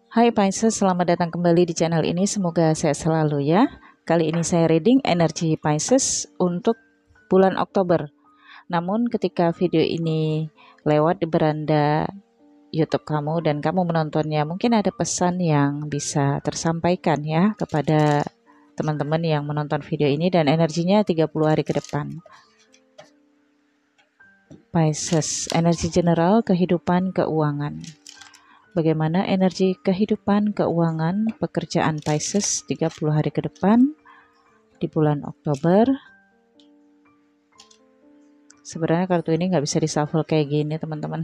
Hai Pisces, selamat datang kembali di channel ini. Semoga sehat selalu ya. Kali ini saya reading energi Pisces untuk bulan Oktober. Namun ketika video ini lewat di beranda YouTube kamu dan kamu menontonnya, mungkin ada pesan yang bisa tersampaikan ya kepada teman-teman yang menonton video ini, dan energinya 30 hari ke depan. Pisces, energi general, kehidupan, keuangan. Bagaimana energi kehidupan, keuangan, pekerjaan Pisces 30 hari ke depan di bulan Oktober. Sebenarnya kartu ini nggak bisa di-shuffle kayak gini teman-teman.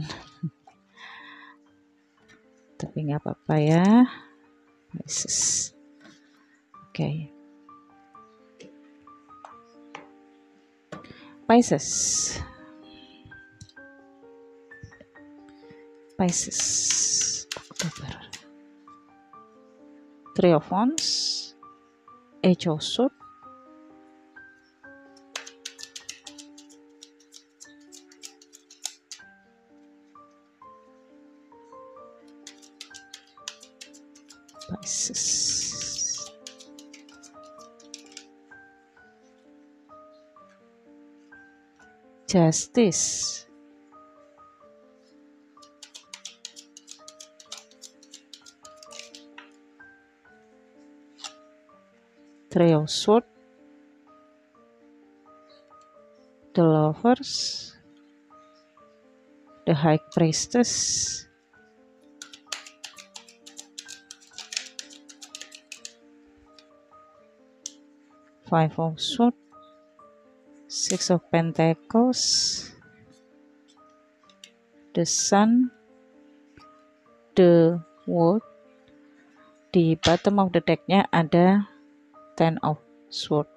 Tapi nggak apa-apa ya. Pisces. Oke. Pisces. Pisces. Oktober. Three of Wands. Ace of Swords. Pisces. Justice. Three of Swords. The Lovers. The High Priestess. Five of Swords. Six of Pentacles. The Sun. The World. Di bottom of the deck-nya ada Ten of Swords.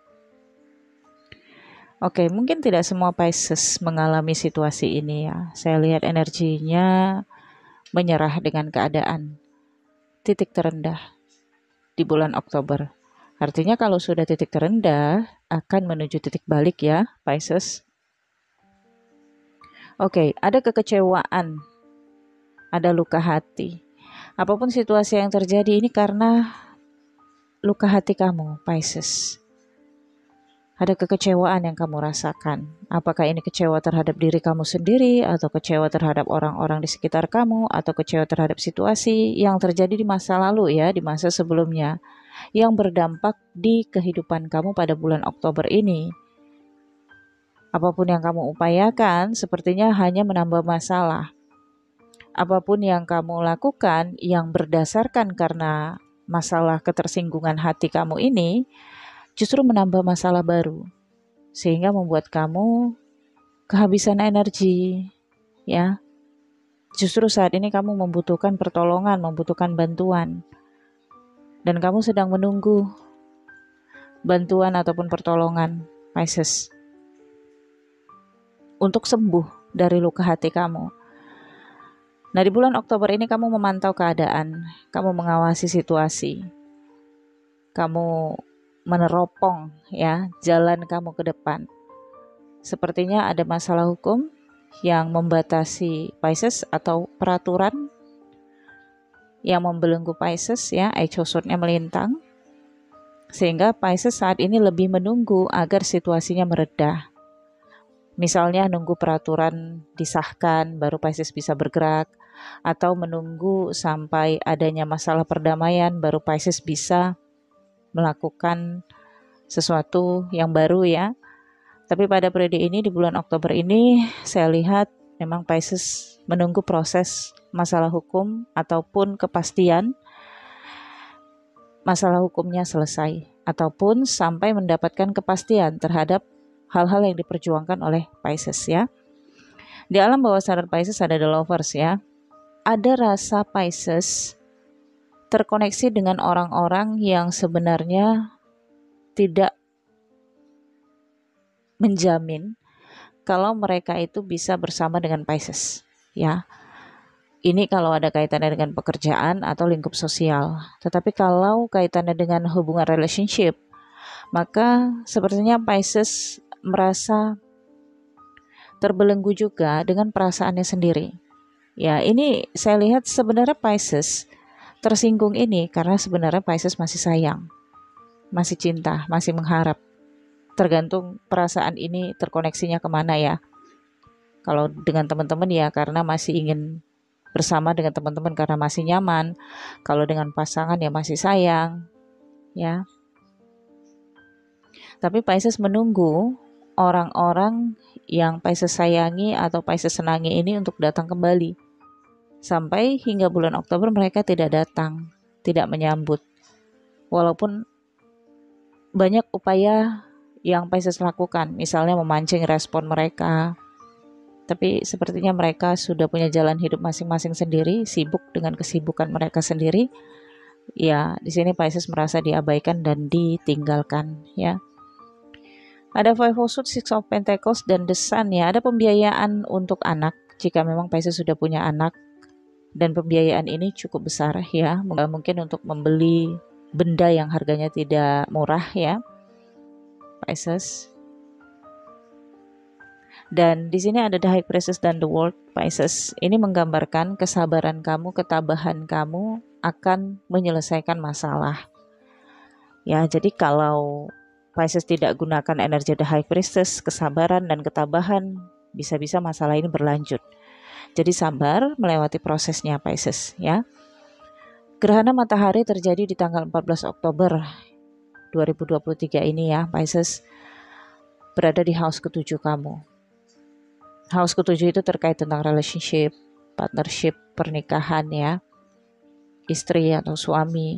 Oke, mungkin tidak semua Pisces mengalami situasi ini ya. Saya lihat energinya menyerah dengan keadaan. Titik terendah di bulan Oktober. Artinya kalau sudah titik terendah, akan menuju titik balik ya, Pisces. Oke, ada kekecewaan, ada luka hati. Apapun situasi yang terjadi ini karena luka hati kamu, Pisces. Ada kekecewaan yang kamu rasakan. Apakah ini kecewa terhadap diri kamu sendiri, atau kecewa terhadap orang-orang di sekitar kamu, atau kecewa terhadap situasi yang terjadi di masa lalu ya, di masa sebelumnya, yang berdampak di kehidupan kamu pada bulan Oktober ini. Apapun yang kamu upayakan sepertinya hanya menambah masalah. Apapun yang kamu lakukan yang berdasarkan karena masalah ketersinggungan hati kamu ini, justru menambah masalah baru, sehingga membuat kamu kehabisan energi ya. Justru saat ini kamu membutuhkan pertolongan, membutuhkan bantuan, dan kamu sedang menunggu bantuan ataupun pertolongan, Pisces, untuk sembuh dari luka hati kamu. Nah, di bulan Oktober ini kamu memantau keadaan, kamu mengawasi situasi, kamu meneropong ya jalan kamu ke depan. Sepertinya ada masalah hukum yang membatasi Pisces, atau peraturan yang membelenggu Pisces ya, Ace of Swords-nya melintang, sehingga Pisces saat ini lebih menunggu agar situasinya meredah. Misalnya nunggu peraturan disahkan baru Pisces bisa bergerak, atau menunggu sampai adanya masalah perdamaian baru Pisces bisa melakukan sesuatu yang baru ya. Tapi pada periode ini di bulan Oktober ini saya lihat memang Pisces menunggu proses masalah hukum ataupun kepastian masalah hukumnya selesai, ataupun sampai mendapatkan kepastian terhadap hal-hal yang diperjuangkan oleh Pisces ya. Di alam bawah sadar Pisces ada The Lovers ya. Ada rasa Pisces terkoneksi dengan orang-orang yang sebenarnya tidak menjamin kalau mereka itu bisa bersama dengan Pisces ya. Ini kalau ada kaitannya dengan pekerjaan atau lingkup sosial. Tetapi kalau kaitannya dengan hubungan relationship, maka sepertinya Pisces merasa terbelenggu juga dengan perasaannya sendiri. Ya, ini saya lihat sebenarnya Pisces tersinggung ini karena sebenarnya Pisces masih sayang, masih cinta, masih mengharap. Tergantung perasaan ini terkoneksinya kemana ya. Kalau dengan teman-teman ya karena masih ingin bersama dengan teman-teman karena masih nyaman. Kalau dengan pasangan ya masih sayang, ya. Tapi Pisces menunggu orang-orang yang Pisces sayangi atau Pisces senangi ini untuk datang kembali. Sampai hingga bulan Oktober mereka tidak datang, tidak menyambut. Walaupun banyak upaya yang Pisces lakukan, misalnya memancing respon mereka. Tapi sepertinya mereka sudah punya jalan hidup masing-masing sendiri, sibuk dengan kesibukan mereka sendiri. Ya, di sini Pisces merasa diabaikan dan ditinggalkan, ya. Ada Five of Swords, Six of Pentacles, dan The Sun ya. Ada pembiayaan untuk anak jika memang Pisces sudah punya anak. Dan pembiayaan ini cukup besar ya. Mungkin untuk membeli benda yang harganya tidak murah ya, Pisces. Dan di sini ada The High Priestess dan The World, Pisces. Ini menggambarkan kesabaran kamu, ketabahan kamu akan menyelesaikan masalah. Ya, jadi kalau Pisces tidak gunakan energi The High Priestess, kesabaran dan ketabahan, bisa-bisa masalah ini berlanjut. Jadi sabar melewati prosesnya Pisces ya. Gerhana matahari terjadi di tanggal 14 Oktober 2023 ini ya, Pisces. Berada di house ke-7 kamu. House ke-7 itu terkait tentang relationship, partnership, pernikahan ya. Istri atau suami.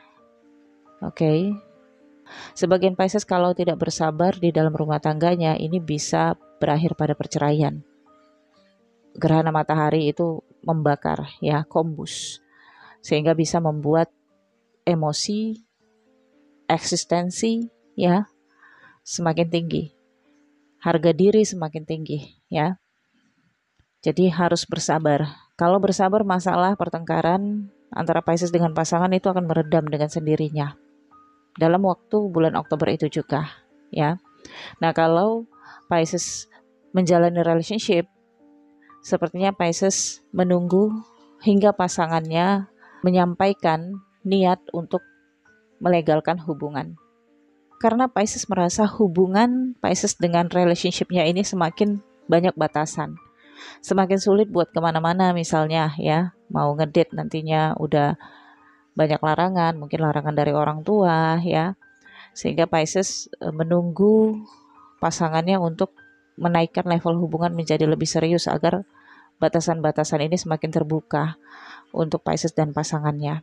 Oke. Sebagian Pisces kalau tidak bersabar di dalam rumah tangganya, ini bisa berakhir pada perceraian. Gerhana matahari itu membakar ya, kombus, sehingga bisa membuat emosi, eksistensi ya semakin tinggi, harga diri semakin tinggi ya. Jadi harus bersabar. Kalau bersabar, masalah pertengkaran antara Pisces dengan pasangan itu akan meredam dengan sendirinya dalam waktu bulan Oktober itu juga ya. Nah, kalau Pisces menjalani relationship, sepertinya Pisces menunggu hingga pasangannya menyampaikan niat untuk melegalkan hubungan. Karena Pisces merasa hubungan Pisces dengan relationship-nya ini semakin banyak batasan. Semakin sulit buat kemana-mana misalnya ya. Mau ngedate nantinya udah banyak larangan, mungkin larangan dari orang tua ya. Sehingga Pisces menunggu pasangannya untuk menaikkan level hubungan menjadi lebih serius agar batasan-batasan ini semakin terbuka untuk Pisces dan pasangannya.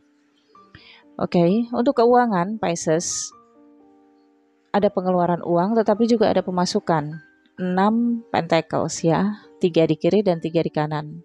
Oke, untuk keuangan Pisces ada pengeluaran uang tetapi juga ada pemasukan. 6 Pentacles ya, 3 di kiri dan 3 di kanan.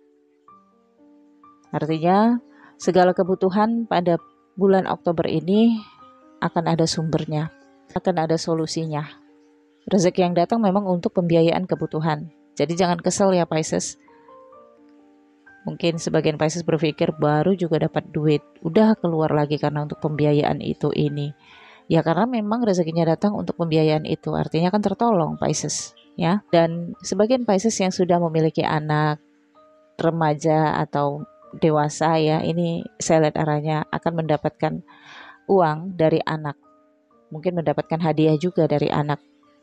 Artinya segala kebutuhan pada bulan Oktober ini akan ada sumbernya, akan ada solusinya. Rezeki yang datang memang untuk pembiayaan kebutuhan. Jadi jangan kesel ya Pisces. Mungkin sebagian Pisces berpikir baru juga dapat duit, udah keluar lagi karena untuk pembiayaan itu ini. Ya karena memang rezekinya datang untuk pembiayaan itu, artinya kan tertolong Pisces ya. Dan sebagian Pisces yang sudah memiliki anak, remaja atau dewasa ya, ini saya lihat arahnya akan mendapatkan uang dari anak. Mungkin mendapatkan hadiah juga dari anak.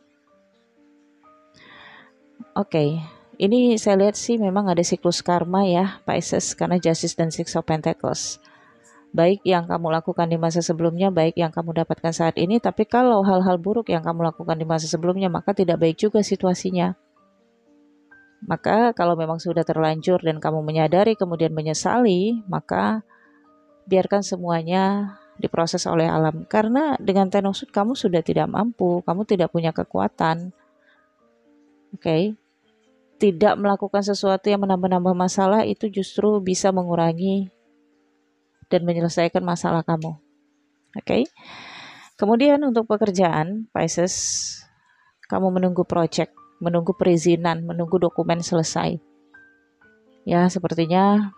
Oke. Ini saya lihat sih memang ada siklus karma ya Pisces karena Justice dan Six of Pentacles. Baik yang kamu lakukan di masa sebelumnya, baik yang kamu dapatkan saat ini. Tapi kalau hal-hal buruk yang kamu lakukan di masa sebelumnya, maka tidak baik juga situasinya. Maka kalau memang sudah terlanjur dan kamu menyadari kemudian menyesali, maka biarkan semuanya diproses oleh alam. Karena dengan Ten of Swords kamu sudah tidak mampu, kamu tidak punya kekuatan. Oke. Tidak melakukan sesuatu yang menambah-nambah masalah itu justru bisa mengurangi dan menyelesaikan masalah kamu. Oke. Kemudian untuk pekerjaan Pisces, kamu menunggu project, menunggu perizinan, menunggu dokumen selesai. Ya, sepertinya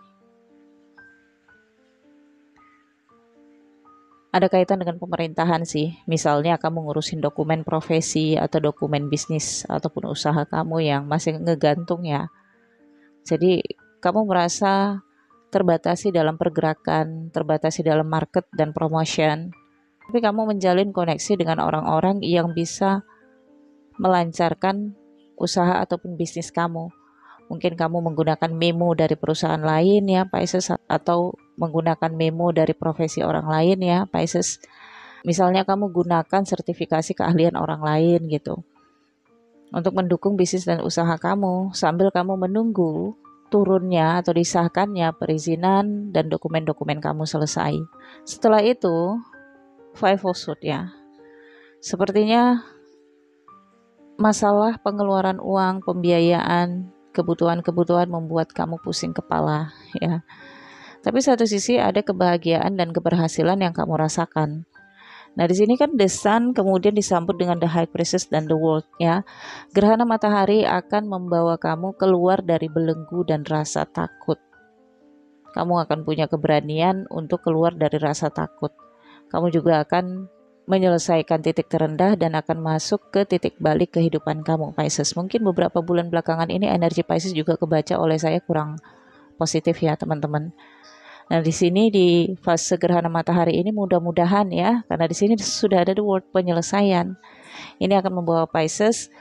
ada kaitan dengan pemerintahan sih. Misalnya kamu ngurusin dokumen profesi atau dokumen bisnis ataupun usaha kamu yang masih ngegantung ya. Jadi kamu merasa terbatasi dalam pergerakan, terbatasi dalam market dan promotion. Tapi kamu menjalin koneksi dengan orang-orang yang bisa melancarkan usaha ataupun bisnis kamu. Mungkin kamu menggunakan memo dari perusahaan lain ya Pisces, atau menggunakan memo dari profesi orang lain ya Pisces. Misalnya kamu gunakan sertifikasi keahlian orang lain gitu untuk mendukung bisnis dan usaha kamu sambil kamu menunggu turunnya atau disahkannya perizinan dan dokumen-dokumen kamu selesai. Setelah itu, Five of Swords ya. Sepertinya masalah pengeluaran uang, pembiayaan, kebutuhan-kebutuhan membuat kamu pusing kepala ya. Tapi satu sisi ada kebahagiaan dan keberhasilan yang kamu rasakan. Nah, di sini kan The Sun kemudian disambut dengan The High Priestess dan The World ya. Gerhana matahari akan membawa kamu keluar dari belenggu dan rasa takut. Kamu akan punya keberanian untuk keluar dari rasa takut. Kamu juga akan menyelesaikan titik terendah dan akan masuk ke titik balik kehidupan kamu Pisces. Mungkin beberapa bulan belakangan ini energi Pisces juga kebaca oleh saya kurang positif ya teman-teman. Nah, di sini di fase gerhana matahari ini mudah-mudahan ya, karena di sini sudah ada the word penyelesaian. Ini akan membawa Pisces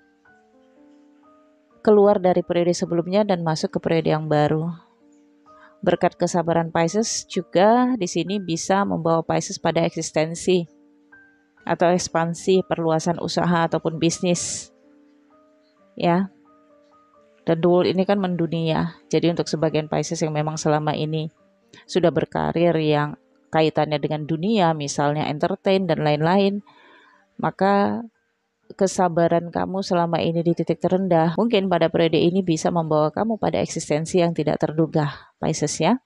keluar dari periode sebelumnya dan masuk ke periode yang baru. Berkat kesabaran Pisces juga di sini bisa membawa Pisces pada eksistensi atau ekspansi, perluasan usaha ataupun bisnis. Ya. Dan the world ini kan mendunia. Jadi untuk sebagian Pisces yang memang selama ini sudah berkarir yang kaitannya dengan dunia, misalnya entertain dan lain-lain, maka kesabaran kamu selama ini di titik terendah, mungkin pada periode ini bisa membawa kamu pada eksistensi yang tidak terduga, Pisces ya.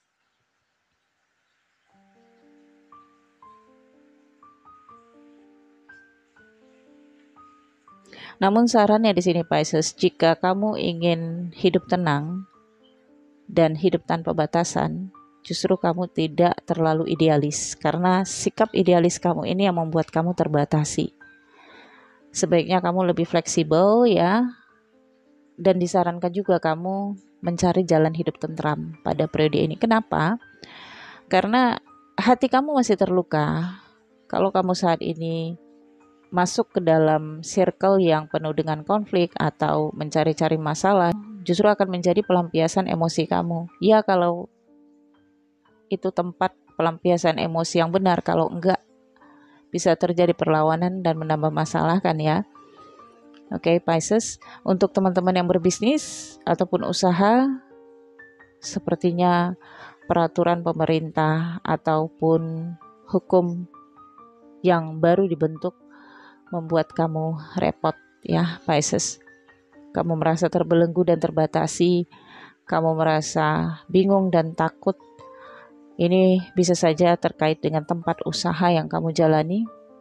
Namun sarannya di sini Pisces, jika kamu ingin hidup tenang dan hidup tanpa batasan, justru kamu tidak terlalu idealis, karena sikap idealis kamu ini yang membuat kamu terbatasi. Sebaiknya kamu lebih fleksibel ya, dan disarankan juga kamu mencari jalan hidup tentram pada periode ini. Kenapa? Karena hati kamu masih terluka. Kalau kamu saat ini masuk ke dalam circle yang penuh dengan konflik atau mencari-cari masalah, justru akan menjadi pelampiasan emosi kamu. Ya, kalau itu tempat pelampiasan emosi yang benar, kalau enggak bisa terjadi perlawanan dan menambah masalah kan ya. Oke, Pisces, untuk teman-teman yang berbisnis ataupun usaha, sepertinya peraturan pemerintah ataupun hukum yang baru dibentuk membuat kamu repot ya, Pisces. Kamu merasa terbelenggu dan terbatasi, kamu merasa bingung dan takut. Ini bisa saja terkait dengan tempat usaha yang kamu jalani.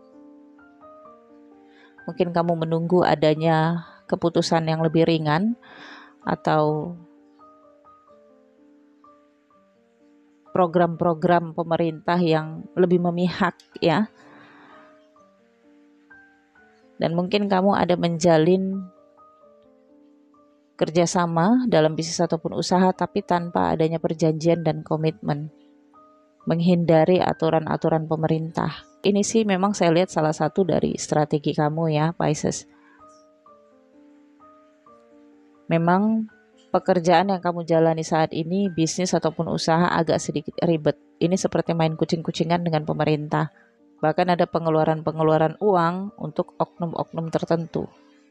Mungkin kamu menunggu adanya keputusan yang lebih ringan atau program-program pemerintah yang lebih memihak ya. Dan mungkin kamu ada menjalin kerjasama dalam bisnis ataupun usaha tapi tanpa adanya perjanjian dan komitmen, menghindari aturan-aturan pemerintah. Ini sih memang saya lihat salah satu dari strategi kamu ya, Pisces. Memang pekerjaan yang kamu jalani saat ini, bisnis ataupun usaha agak sedikit ribet. Ini seperti main kucing-kucingan dengan pemerintah. Bahkan ada pengeluaran-pengeluaran uang untuk oknum-oknum tertentu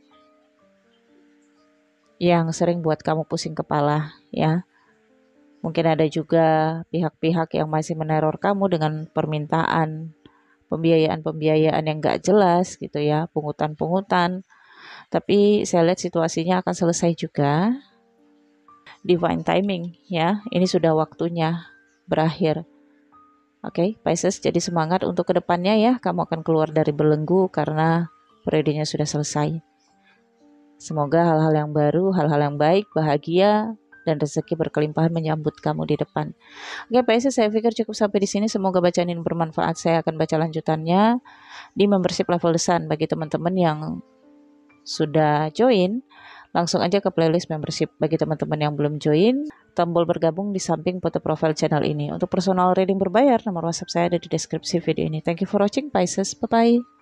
yang sering buat kamu pusing kepala ya. Mungkin ada juga pihak-pihak yang masih meneror kamu dengan permintaan pembiayaan-pembiayaan yang gak jelas gitu ya, pungutan-pungutan. Tapi saya lihat situasinya akan selesai juga. Divine timing ya, ini sudah waktunya berakhir. Oke, Pisces, jadi semangat untuk kedepannya ya, kamu akan keluar dari belenggu karena periodenya sudah selesai. Semoga hal-hal yang baru, hal-hal yang baik, bahagia, dan rezeki berkelimpahan menyambut kamu di depan. Oke, Pisces, saya pikir cukup sampai di sini. Semoga bacaan ini bermanfaat. Saya akan baca lanjutannya di membership level The Sun. Bagi teman-teman yang sudah join, langsung aja ke playlist membership. Bagi teman-teman yang belum join, tombol bergabung di samping foto profile channel ini. Untuk personal reading berbayar, nomor WhatsApp saya ada di deskripsi video ini. Thank you for watching Pisces. Bye-bye.